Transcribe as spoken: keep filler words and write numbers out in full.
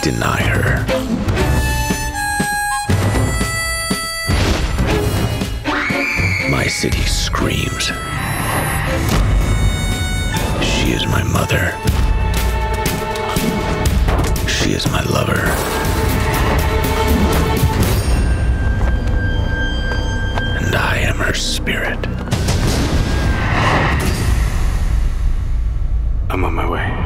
deny her. My city screams. She is my mother. She is my lover. And I am her spirit. I'm on my way.